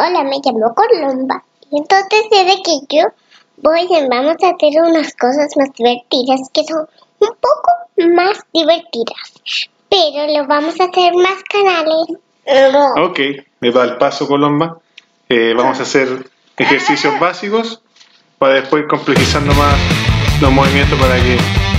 Hola, me llamo Colomba. Y entonces desde que vamos a hacer unas cosas más divertidas que son un poco más divertidas. Pero lo vamos a hacer más canales. Ok, me va el paso, Colomba. Vamos a hacer ejercicios básicos para después ir complejizando más los movimientos para que